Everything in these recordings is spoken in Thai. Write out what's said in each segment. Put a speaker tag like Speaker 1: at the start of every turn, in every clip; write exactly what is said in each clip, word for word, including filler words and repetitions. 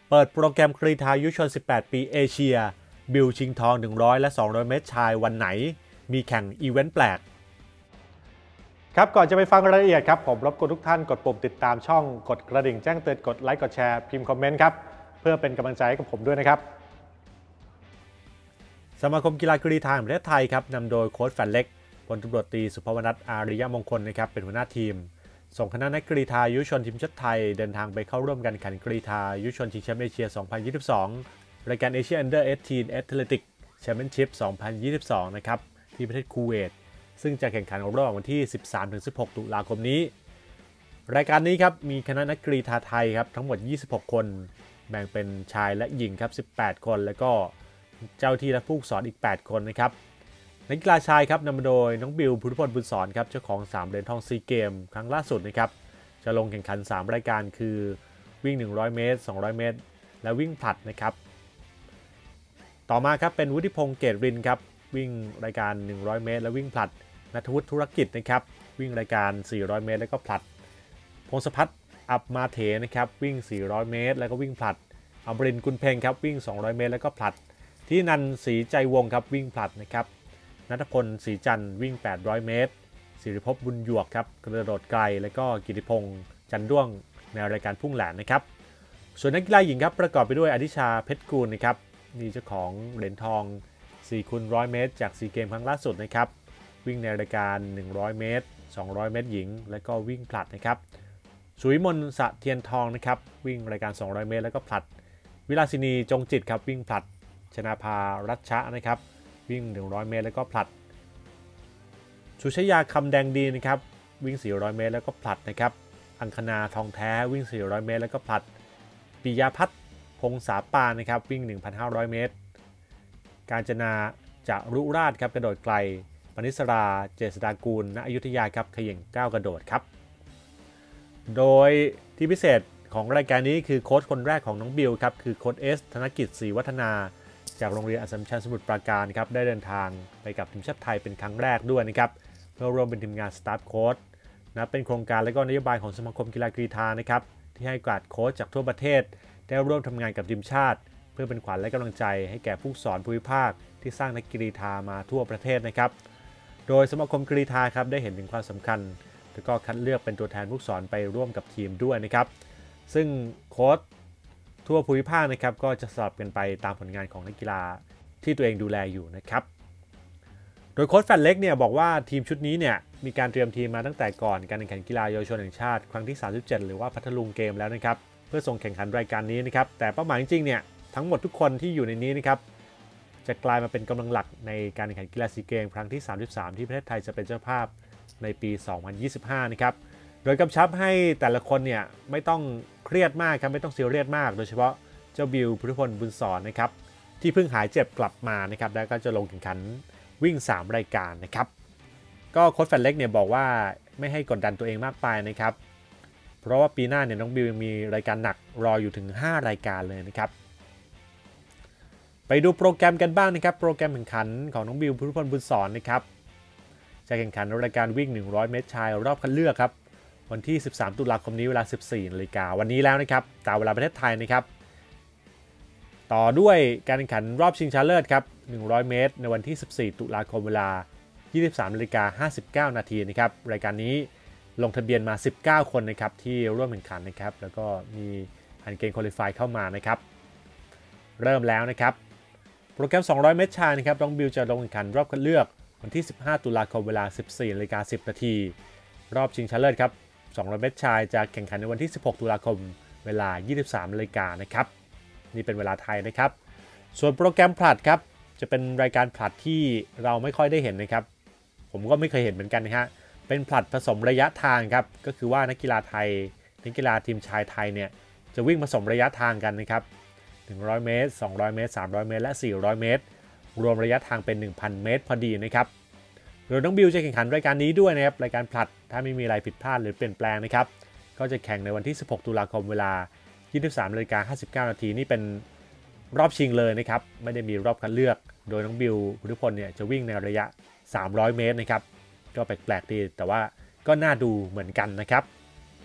Speaker 1: เปิดโปรแกรมกรีฑายุวชนสิบแปดปีเอเชียบิลชิงทองหนึ่งร้อยและสองร้อยเมตรชายวันไหนมีแข่งอีเวนต์แปลกครับก่อนจะไปฟังรายละเอียดครับผมรบกวนทุกท่านกดปุ่มติดตามช่องกดกระดิ่งแจ้งเตือนกดไลค์กดแชร์พิมพ์คอมเมนต์ครับเพื่อเป็นกำลังใจให้กับผมด้วยนะครับสมาคมกีฬากรีฑาแห่งประเทศไทยครับนำโดยโค้ชแฟนเล็กพลตำรวจตรีสุภวนัทอาริยมงคลนะครับเป็นหัวหน้าทีมส่งคณะนักกรีฑายุวชนทีมชาติไทยเดินทางไปเข้าร่วมการแข่งขันกรีฑายุวชนชิงแชมป์เอเชีย สองพันยี่สิบสอง รายการเอเชีย Under สิบแปด Athletic Championship สองพันยี่สิบสองนะครับที่ประเทศคูเวตซึ่งจะแข่งขันระหว่างวันที่ สิบสามถึงสิบหก ตุลาคมนี้รายการนี้ครับมีคณะนักกรีฑาไทยครับทั้งหมดยี่สิบหกคนแบ่งเป็นชายและหญิงครับสิบแปดคนแล้วก็เจ้าที่และผู้สอนอีกแปดคนนะครับนักกีฬาชายครับนำมาโดยน้องบิลพุทธพลบุญสอนครับเจ้าของสามเหรียญทองซีเกมครั้งล่าสุดนะครับจะลงแข่งขันสามรายการคือวิ่งหนึ่งร้อยเมตรสองร้อยเมตรและวิ่งผลัดนะครับต่อมาครับเป็นวุฒิพงษ์เกตรินครับวิ่งรายการหนึ่งร้อยเมตรและวิ่งผลัดณัฐวุฒิธุรกิจนะครับวิ่งรายการสี่ร้อยเมตรแล้วก็ผลัดพงศพัฒน์อับมาเถนะครับวิ่งสี่ร้อยเมตรแล้วก็วิ่งผลัดอมรินทร์กุลเพ็งครับวิ่งสองร้อยเมตรแล้วก็ผลัดที่นันศรีใจวงครับวิ่งผลัดนะครับณัฐพลศรีจันทร์วิ่งแปดร้อยเมตรศิริภพบุญหยวกครับกระโดดไกลแล้วก็กิติพงษ์จันด้วงในรายการพุ่งแหลนนะครับส่วนนักกีฬาหญิงครับประกอบไปด้วยอธิชาเพชรกูลนะครับนี่เจ้าของเหรียญทองสี่คูณร้อยเมตรจากซีเกมครั้งล่าสุดนะครับวิ่งในรายการหนึ่งร้อยเมตรสองร้อยเมตรหญิงแล้วก็วิ่งผลัดนะครับสุวิมลสะเทียนทองนะครับวิ่งรายการสองร้อยเมตรแล้วก็ผลัดวิลาสินีจงจิตครับวิ่งผลัดชนาภารัชชะนะครับวิ่งหนึ่งร้อยเมตรแล้วก็ผลัดสุชยาคำแดงดีนะครับวิ่งสี่ร้อยเมตรแล้วก็ผลัดนะครับอังคณาทองแท้วิ่งสี่ร้อยเมตรแล้วก็ผลัดปิยพัฒน์พงษาปานนะครับวิ่ง หนึ่งพันห้าร้อย เมตรกาญจนาจารุราชครับกระโดดไกลปณิสราเจษฎากูลณอยุธยาครับเขย่งก้าวกระโดดครับโดยที่พิเศษของรายการนี้คือโค้ชคนแรกของน้องบิลครับคือโค้ชเอสธนกิจศรีวัฒนาจากโรงเรียนอัสสัมชัญสมุทรปราการครับได้เดินทางไปกับทีมชาติไทยเป็นครั้งแรกด้วยนะครับเพื่อร่วมเป็นทีมงานสตาฟโค้ชนะเป็นโครงการและก็นโยบายของสมาคมกีฬากรีฑานะครับที่ให้การโค้ชจากทั่วประเทศได้ร่วมทำงานกับทีมชาติเพื่อเป็นขวัญและกำลังใจให้แก่ผู้สอนภูมิภาคที่สร้างนักกรีฑามาทั่วประเทศนะครับโดยสมาคมกรีฑาครับได้เห็นถึงความสำคัญและก็คัดเลือกเป็นตัวแทนผู้สอนไปร่วมกับทีมด้วยนะครับซึ่งโค้ชทั่วภูมิภาคนะครับก็จะสลับกันไปตามผลงานของนักกีฬาที่ตัวเองดูแลอยู่นะครับโดยโค้ชแฟนเล็กเนี่ยบอกว่าทีมชุดนี้เนี่ยมีการเตรียมทีมมาตั้งแต่ก่อนการแข่งขันกีฬาเยาวชนแห่งชาติครั้งที่สามสิบเจ็ดหรือว่าพัทลุงเกมแล้วนะครับเพื่อส่งแข่งขันรายการนี้นะครับแต่เป้าหมายจริงๆเนี่ยทั้งหมดทุกคนที่อยู่ในนี้นะครับจะกลายมาเป็นกำลังหลักในการแข่งขันกีฬาซีเกมครั้งที่สามสิบสามที่ประเทศไทยจะเป็นเจ้าภาพในปีสองพันยี่สิบห้านะครับโดยกำชับให้แต่ละคนเนี่ยไม่ต้องเครียดมากครับไม่ต้องซีเรียสมากโดยเฉพาะเจ้าบิลพุทธพลบุญสอนนะครับที่เพิ่งหายเจ็บกลับมานะครับแล้วก็จะลงแข่งขันวิ่งสามรายการนะครับก็โค้ชแฟนเล็กเนี่ยบอกว่าไม่ให้กดดันตัวเองมากไปนะครับเพราะว่าปีหน้าเนี่ยน้องบิลยังมีรายการหนักรออยู่ถึงห้ารายการเลยนะครับไปดูโปรแกรมกันบ้างนะครับโปรแกรมแข่งขันของน้องบิลพุทธพลบุญสอนนะครับจะแข่งขันรายการวิ่งหนึ่งร้อยเมตรชายรอบคัดเลือกครับวันที่สิบสามตุลาคมนี้เวลา สิบสี่นาฬิกาวันนี้แล้วนะครับตามเวลาประเทศไทยนะครับต่อด้วยการแข่งขันรอบชิงชนะเลิศครับหนึ่งร้อยเมตรในวันที่สิบสี่ตุลาคมเวลา ยี่สิบสามนาฬิกาห้าสิบเก้านาทีนะครับรายการนี้ลงทะเบียนมาสิบเก้าคนนะครับที่ร่วมแข่งขันนะครับแล้วก็มีผ่านเกณฑ์ควอลิฟายเข้ามานะครับเริ่มแล้วนะครับโปรแกรมสองร้อยเมตรชายนะครับน้องบิลจะลงแข่งขันรอบคัดเลือกวันที่สิบห้าตุลาคมเวลา สิบสี่นาฬิกาสิบนาทีรอบชิงชนะเลิศครับสองร้อยเมตรชายจะแข่งขันในวันที่สิบหกตุลาคมเวลา ยี่สิบสามนาฬิกานะครับนี่เป็นเวลาไทยนะครับส่วนโปรแกรมผลัดครับจะเป็นรายการผลัดที่เราไม่ค่อยได้เห็นนะครับผมก็ไม่เคยเห็นเหมือนกันนะฮะเป็นผลัดผสมระยะทางครับก็คือว่านักกีฬาไทยนักกีฬาทีมชายไทยเนี่ยจะวิ่งผสมระยะทางกันนะครับหนึ่งร้อยเมตรสองร้อยเมตรสามร้อยเมตรและสี่ร้อยเมตรรวมระยะทางเป็น หนึ่งพัน เมตรพอดีนะครับโดยน้องบิลจะแข่งขันรายการนี้ด้วยนะครับรายการผลัดถ้าไม่มีอะไรผิดพลาดหรือเปลี่ยนแปลงนะครับก็จะแข่งในวันที่สิบหกตุลาคมเวลา ยี่สิบสามนาฬิกาห้าสิบเก้านาทีนี่เป็นรอบชิงเลยนะครับไม่ได้มีรอบคัดเลือกโดยน้องบิลพุทธพลเนี่ยจะวิ่งในระยะสามร้อยเมตรนะครับก็แปลกๆดีแต่ว่าก็น่าดูเหมือนกันนะครับ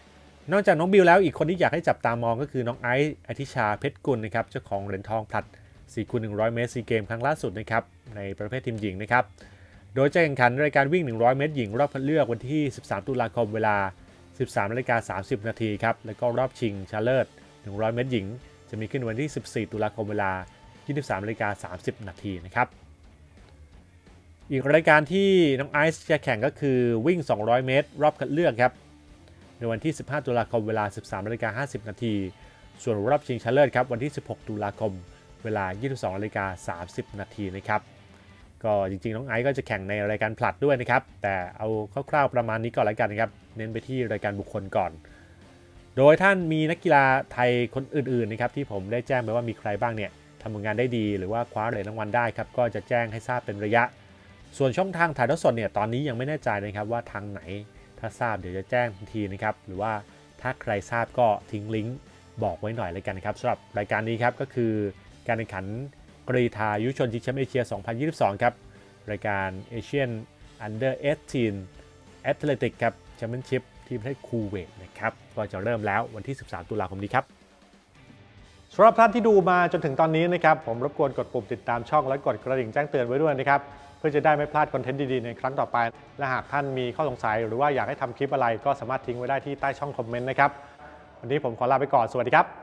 Speaker 1: นอกจากน้องบิวแล้วอีกคนที่อยากให้จับตามองก็คือน้องไอซ์อธิชาเพชรกุลนะครับเจ้าของเหรียญทองผลัด สี่คูณหนึ่งร้อย เมตรซีเกมครั้งล่าสุดนะครับในประเภททีมหญิงนะครับโดยจะแข่งขันรายการวิ่งหนึ่งร้อยเมตรหญิงรอบคัดเลือกวันที่สิบสามตุลาคมเวลา สิบสามนาฬิกาสามสิบนาทีครับแล้วก็รอบชิงชนะเลิศหนึ่งร้อยเมตรหญิงจะมีขึ้นวันที่สิบสี่ตุลาคมเวลา ยี่สิบสามนาฬิกาสามสิบนาทีนะครับอีกรายการที่น้องไอซ์จะแข่งก็คือวิ่งสองร้อยเมตรรอบคัดเลือกครับในวันที่สิบห้าตุลาคมเวลา สิบสามนาฬิกาห้าสิบนาทีส่วนรอบชิงชนะเลิศครับวันที่สิบหกตุลาคมเวลา ยี่สิบสองนาฬิกาสามสิบนาทีนะครับก็จริงๆน้องไอซ์ก็จะแข่งในรายการผลัดด้วยนะครับแต่เอาคร่าวๆประมาณนี้ก่อนแล้วกันนะครับเน้นไปที่รายการบุคคลก่อนโดยท่านมีนักกีฬาไทยคนอื่นๆนะครับที่ผมได้แจ้งไปว่ามีใครบ้างเนี่ยทำผลงานได้ดีหรือว่าคว้าเหรียญรางวัลได้ครับก็จะแจ้งให้ทราบเป็นระยะส่วนช่องทางถ่ายทอดสดเนี่ยตอนนี้ยังไม่แน่ใจนะครับว่าทางไหนถ้าทราบเดี๋ยวจะแจ้งทันทีนะครับหรือว่าถ้าใครทราบก็ทิ้งลิงก์บอกไว้หน่อยเลยกันนะครับสำหรับรายการนี้ครับก็คือการแข่งขันกรีฑายุวชนชิงแชมป์เอเชีย สองพันยี่สิบสอง ครับรายการ Asian Under สิบแปด Athletic ครับแชมเปี้ยนชิพที่ประเทศคูเวตนะครับก็จะเริ่มแล้ววันที่สิบสามตุลาคมนี้ครับสำหรับท่านที่ดูมาจนถึงตอนนี้นะครับผมรบกวนกดปุ่มติดตามช่องและกดกระดิ่งแจ้งเตือนไว้ด้วยนะครับเพื่อจะได้ไม่พลาดคอนเทนต์ดีๆในครั้งต่อไปและหากท่านมีข้อสงสัยหรือว่าอยากให้ทำคลิปอะไรก็สามารถทิ้งไว้ได้ที่ใต้ช่องคอมเมนต์นะครับวันนี้ผมขอลาไปก่อนสวัสดีครับ